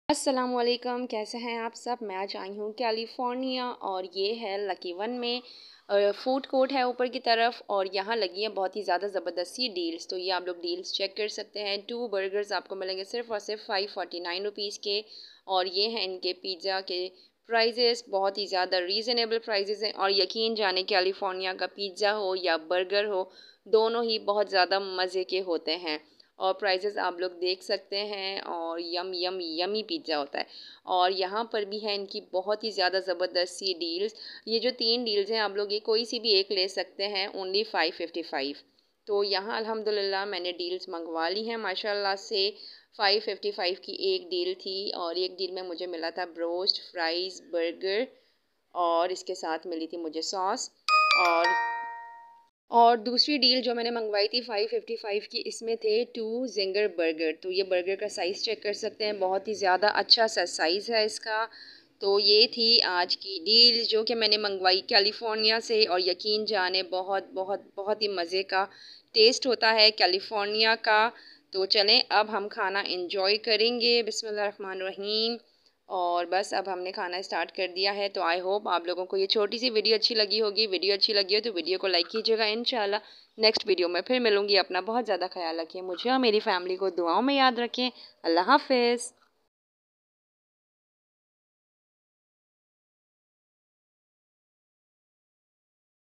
अस्सलामुअलैकुम, कैसे हैं आप सब। मैं आज आई हूँ कैलिफोर्निया और ये है लकी वन में फूड कोर्ट है ऊपर की तरफ। और यहाँ लगी हैं बहुत ही ज़्यादा ज़बरदस्ती डील्स। तो ये आप लोग डील्स चेक कर सकते हैं। 2 बर्गर्स आपको मिलेंगे सिर्फ और सिर्फ 549 रुपीज़ के। और ये हैं इनके पिज़्ज़ा के प्राइजेस, बहुत ही ज़्यादा रीज़नेबल प्राइजेस हैं। और यकीन जाने कैलिफोर्निया का पिज़्ज़ा हो या बर्गर हो, दोनों ही बहुत ज़्यादा मज़े के होते हैं। और प्राइजेस आप लोग देख सकते हैं। और यमी पिज़्ज़ा होता है। और यहाँ पर भी है इनकी बहुत ही ज़्यादा ज़बरदस्त सी डील्स। ये जो 3 डील्स हैं, आप लोग ये कोई सी भी एक ले सकते हैं, ओनली 555। तो यहाँ अल्हम्दुलिल्लाह मैंने डील्स मंगवा ली हैं माशाल्लाह से। 555 की एक डील थी और एक डील में मुझे मिला था ब्रोस्ट, फ्राइज़, बर्गर और इसके साथ मिली थी मुझे सॉस। और दूसरी डील जो मैंने मंगवाई थी 555 की, इसमें थे 2 जिंगर बर्गर। तो ये बर्गर का साइज़ चेक कर सकते हैं, बहुत ही ज़्यादा अच्छा सा साइज़ है इसका। तो ये थी आज की डील जो कि मैंने मंगवाई कैलिफोर्निया से। और यकीन जाने बहुत बहुत बहुत ही मज़े का टेस्ट होता है कैलिफोर्निया का। तो चलें अब हम खाना इंजॉय करेंगे। बिस्मिल्लाहिर्रहमानिर्रहीम। और बस अब हमने खाना स्टार्ट कर दिया है। तो आई होप आप लोगों को ये छोटी सी वीडियो अच्छी लगी होगी। वीडियो अच्छी लगी हो तो वीडियो को लाइक कीजिएगा। इंशाल्लाह नेक्स्ट वीडियो में फिर मिलूंगी। अपना बहुत ज़्यादा ख्याल रखें, मुझे और मेरी फैमिली को दुआओं में याद रखें। अल्लाह हाफ़िज़।